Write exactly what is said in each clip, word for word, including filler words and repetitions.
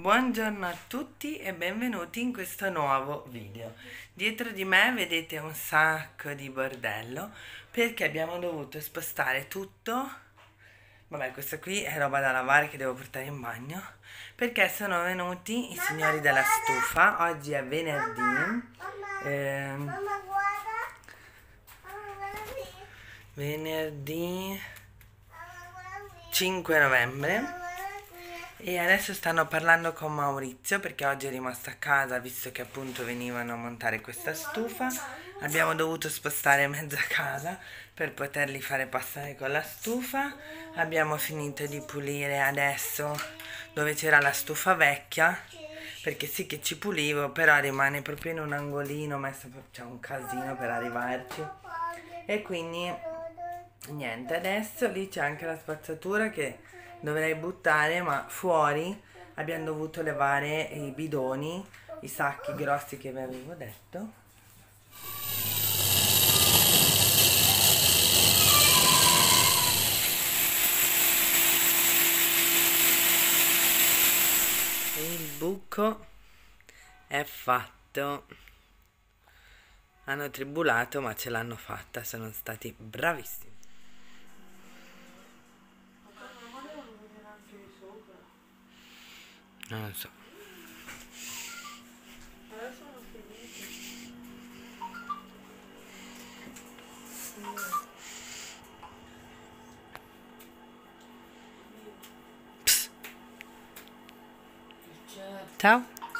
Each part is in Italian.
Buongiorno a tutti e benvenuti in questo nuovo video. Dietro di me vedete un sacco di bordello perché abbiamo dovuto spostare tutto. Vabbè, questa qui è roba da lavare che devo portare in bagno perché sono venuti i signori della stufa. Oggi è venerdì. Ehm, Mamma guarda, mamma guarda qui, venerdì mamma guarda qui, cinque novembre. mamma guarda qui. E adesso stanno parlando con Maurizio perché oggi è rimasto a casa visto che appunto venivano a montare questa stufa. Abbiamo dovuto spostare mezza casa per poterli fare passare con la stufa. Abbiamo finito di pulire adesso dove c'era la stufa vecchia, perché sì che ci pulivo, però rimane proprio in un angolino, messo, c'è un casino per arrivarci. E quindi niente, adesso lì c'è anche la spazzatura che dovrei buttare, ma fuori abbiamo dovuto levare i bidoni, i sacchi grossi che vi avevo detto. Il buco è fatto. Hanno tribulato, ma ce l'hanno fatta, sono stati bravissimi. Non lo so. Adesso sono finiti. Psst. Ciao.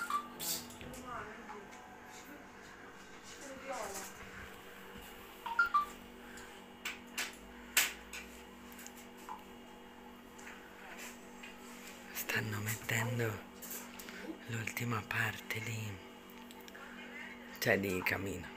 Stanno mettendo l'ultima parte lì, cioè di camino.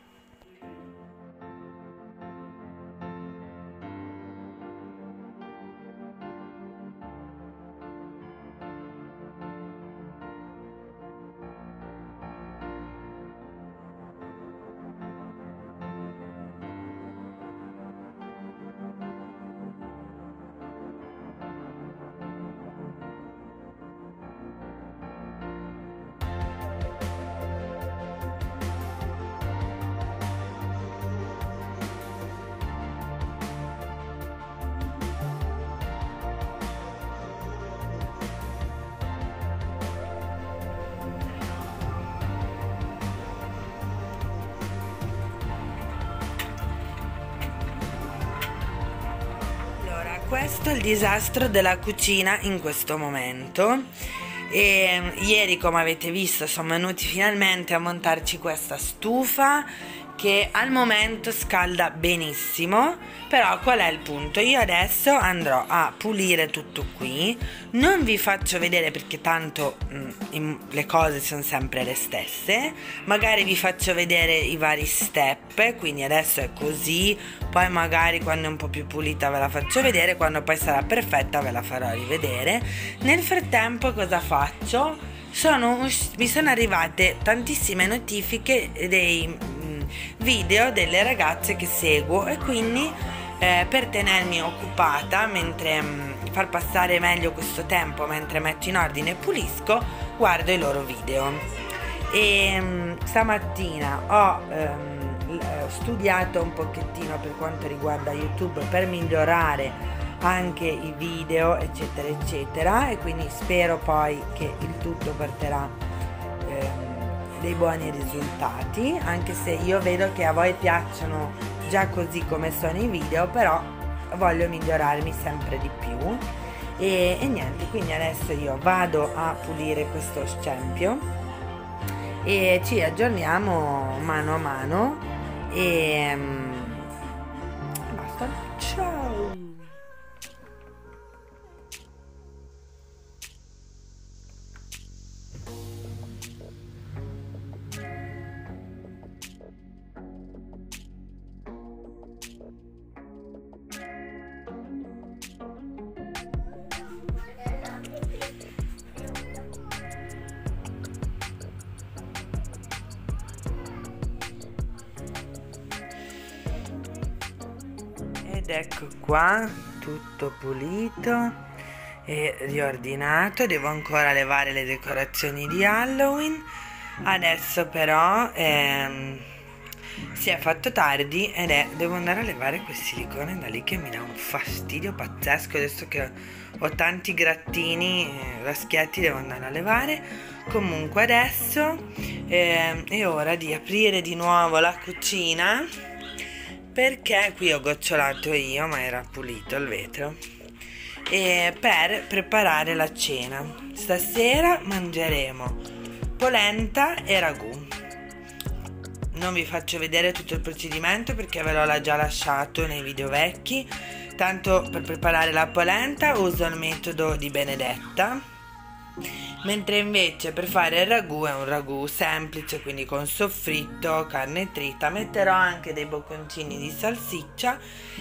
Questo è il disastro della cucina in questo momento. E ieri, come avete visto, sono venuti finalmente a montarci questa stufa che al momento scalda benissimo. Però qual è il punto? Io adesso andrò a pulire tutto qui. Non vi faccio vedere perché tanto mh, le cose sono sempre le stesse. Magari vi faccio vedere i vari step. Quindi adesso è così. Poi magari quando è un po' più pulita ve la faccio vedere. Quando poi sarà perfetta ve la farò rivedere. Nel frattempo cosa faccio? Sono, mi sono arrivate tantissime notifiche dei mh, video delle ragazze che seguo e quindi eh, per tenermi occupata mentre mh, far passare meglio questo tempo mentre metto in ordine e pulisco, guardo i loro video. E mh, stamattina ho ehm, studiato un pochettino per quanto riguarda YouTube per migliorare anche i video eccetera eccetera, e quindi spero poi che il tutto porterà ehm, dei buoni risultati, anche se io vedo che a voi piacciono già così come sono i video, però voglio migliorarmi sempre di più. E, e niente, quindi adesso io vado a pulire questo scempio e ci aggiorniamo mano a mano e um, basta. Ciao. Ed ecco qua tutto pulito e riordinato. Devo ancora levare le decorazioni di Halloween. Adesso però ehm, si è fatto tardi ed è devo andare a levare quel silicone da lì che mi dà un fastidio pazzesco. Adesso che ho tanti grattini, eh, raschietti, devo andare a levare. Comunque adesso eh, è ora di aprire di nuovo la cucina, perché qui ho gocciolato io, ma era pulito il vetro, e per preparare la cena. Stasera mangeremo polenta e ragù. Non vi faccio vedere tutto il procedimento perché ve l'ho già lasciato nei video vecchi. Tanto per preparare la polenta uso il metodo di Benedetta, mentre invece per fare il ragù è un ragù semplice, quindi con soffritto, carne trita, metterò anche dei bocconcini di salsiccia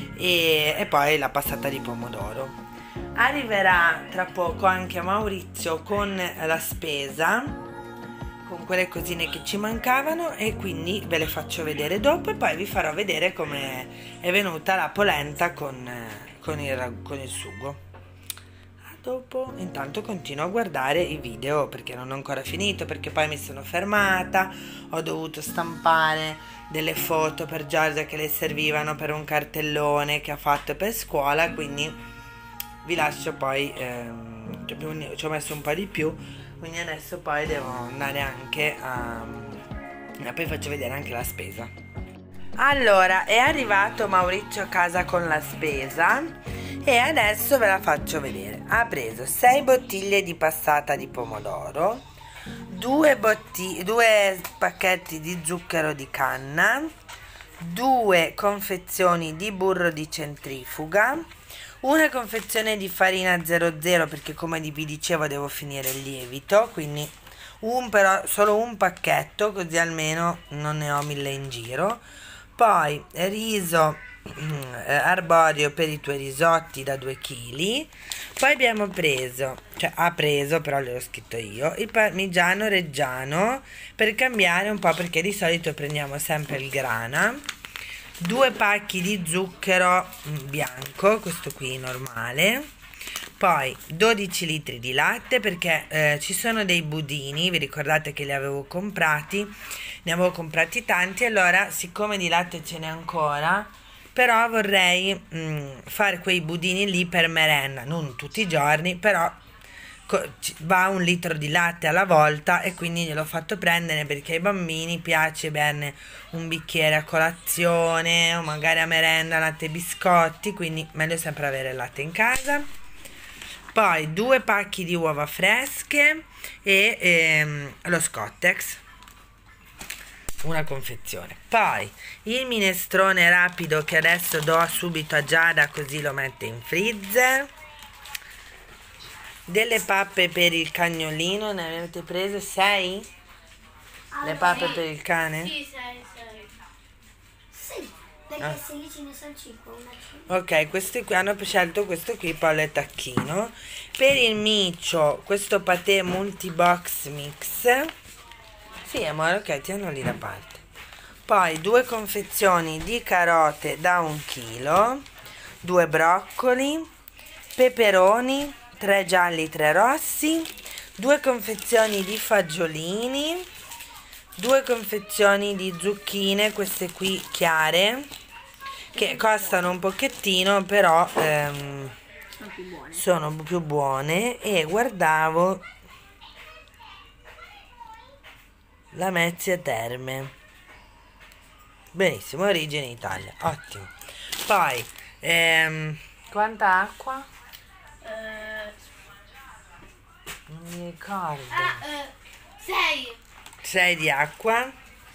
e, e poi la passata di pomodoro. Arriverà tra poco anche Maurizio con la spesa, con quelle cosine che ci mancavano, e quindi ve le faccio vedere dopo e poi vi farò vedere come è venuta la polenta con, con, il, con il sugo. A dopo. Intanto continuo a guardare i video perché non ho ancora finito, perché poi mi sono fermata, ho dovuto stampare delle foto per Giorgia che le servivano per un cartellone che ha fatto per scuola, quindi vi lascio poi, ehm, ci ho messo un po' di più, quindi adesso poi devo andare anche a... e poi faccio vedere anche la spesa. Allora, è arrivato Maurizio a casa con la spesa e adesso ve la faccio vedere. Ha preso sei bottiglie di passata di pomodoro, due, botti- due pacchetti di zucchero di canna, due confezioni di burro di centrifuga, una confezione di farina zero zero perché, come vi dicevo, devo finire il lievito, quindi un, però solo un pacchetto, così almeno non ne ho mille in giro. Poi riso eh, arborio per i tuoi risotti da due chili. Poi abbiamo preso, cioè ha preso, però l'ho scritto io, il parmigiano reggiano per cambiare un po', perché di solito prendiamo sempre il grana. Due pacchi di zucchero bianco, questo qui normale. Poi dodici litri di latte, perché eh, ci sono dei budini, vi ricordate che li avevo comprati, ne avevo comprati tanti, allora siccome di latte ce n'è ancora, però vorrei mh, fare quei budini lì per merenda, non tutti i giorni, però va un litro di latte alla volta e quindi gliel'ho fatto prendere perché ai bambini piace bene un bicchiere a colazione o magari a merenda, latte e biscotti, quindi meglio sempre avere il latte in casa. Poi due pacchi di uova fresche e ehm, lo Scottex, una confezione. Poi il minestrone rapido che adesso do subito a Giada, così lo mette in freezer. Delle pappe per il cagnolino, ne avete prese sei? Le pappe per il cane? Sì, sei, sei. Sì, perché Ah. se io ce ne sono cinque, una cinque. Ok, questi qui hanno scelto questo qui, Paolo e Tacchino. Per il micio, questo patè multibox mix. Sì, amore, ok, tienilo lì da parte. Poi due confezioni di carote da un chilo, due broccoli, peperoni, tre gialli, tre rossi, due confezioni di fagiolini, due confezioni di zucchine, queste qui chiare, che costano un pochettino, però ehm, Sono più buone. sono più buone. E guardavo la Mezzia Terme, benissimo, origine Italia, ottimo. Poi ehm, quanta acqua? Eh, Non mi ricordo. ah, eh, sei. sei di acqua.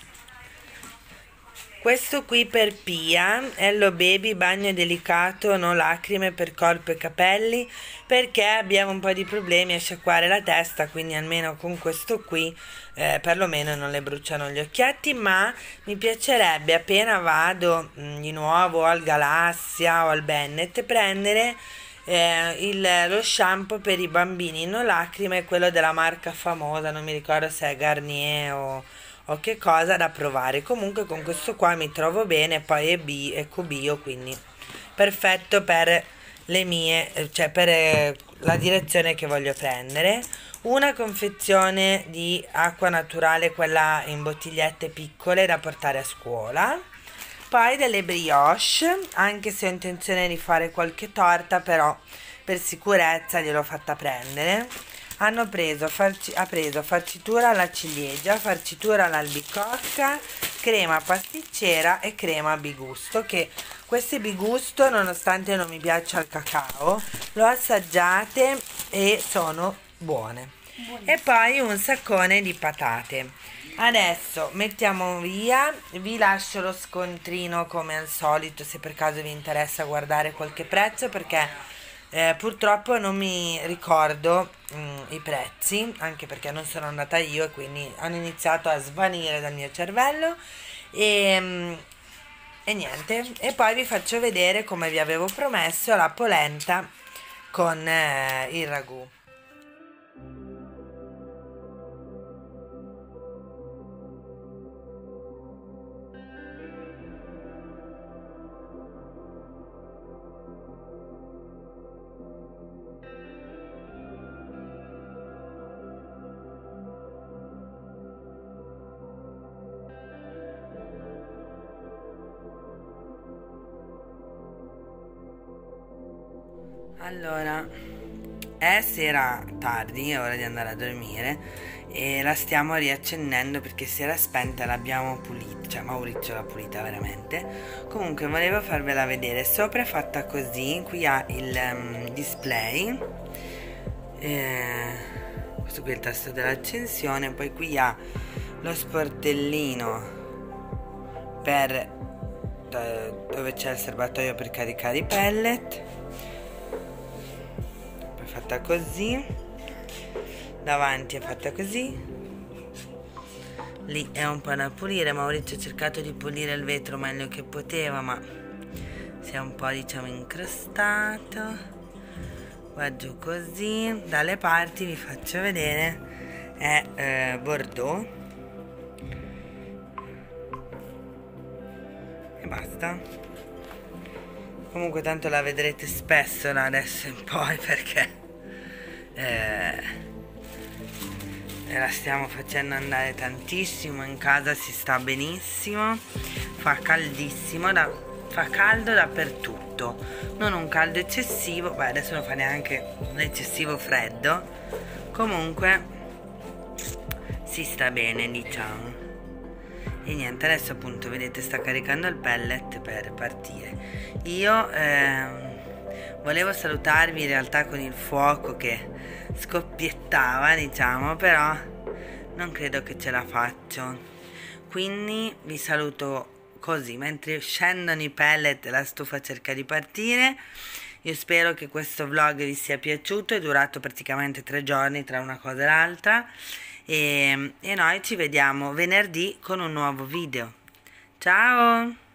Questo qui per Pia, Hello Baby, bagno delicato, no lacrime per corpo e capelli, perché abbiamo un po' di problemi a sciacquare la testa, quindi almeno con questo qui eh, perlomeno non le bruciano gli occhietti. Ma mi piacerebbe, appena vado mh, di nuovo al Galassia o al Bennett, prendere eh, il, lo shampoo per i bambini no lacrime, quello della marca famosa, non mi ricordo se è Garnier o o che cosa, da provare. Comunque con questo qua mi trovo bene, poi è B, eco bio, quindi perfetto per le mie, cioè per la direzione che voglio prendere. Una confezione di acqua naturale, quella in bottigliette piccole da portare a scuola. Poi delle brioche, anche se ho intenzione di fare qualche torta, però per sicurezza gliel'ho fatta prendere. Hanno preso, farci, ha preso farcitura alla ciliegia, farcitura all'albicocca, crema pasticcera e crema bigusto, che queste bigusto, nonostante non mi piaccia il cacao, l'ho assaggiate e sono buone. Buonissimo. E poi un saccone di patate. Adesso mettiamo via, vi lascio lo scontrino come al solito se per caso vi interessa guardare qualche prezzo, perché Eh, purtroppo non mi ricordo mm, i prezzi, anche perché non sono andata io e quindi hanno iniziato a svanire dal mio cervello e, mm, e niente. E poi vi faccio vedere, come vi avevo promesso, la polenta con eh, il ragù. Allora, è sera tardi, è ora di andare a dormire e la stiamo riaccendendo perché si era spenta e l'abbiamo pulita, cioè Maurizio l'ha pulita veramente. Comunque volevo farvela vedere, sopra è fatta così, qui ha il um, display, eh, questo qui è il tasto dell'accensione, poi qui ha lo sportellino per dove c'è il serbatoio per caricare i pellet, fatta così, davanti è fatta così, lì è un po' da pulire. Maurizio ha cercato di pulire il vetro meglio che poteva, ma si è un po', diciamo, incrostato. Va giù così, dalle parti vi faccio vedere, è eh, bordeaux e basta. Comunque tanto la vedrete spesso da adesso in poi, perché eh, la stiamo facendo andare tantissimo. In casa si sta benissimo, fa caldissimo, da, fa caldo dappertutto, non un caldo eccessivo, beh adesso non fa neanche un eccessivo freddo, comunque si sta bene, diciamo. E niente, adesso appunto vedete sta caricando il pellet per partire. Io ehm, volevo salutarvi in realtà con il fuoco che scoppiettava, diciamo, però non credo che ce la faccio, quindi vi saluto così mentre scendono i pellet e la stufa cerca di partire. Io spero che questo vlog vi sia piaciuto, è durato praticamente tre giorni tra una cosa e l'altra. E, e noi ci vediamo venerdì con un nuovo video. Ciao!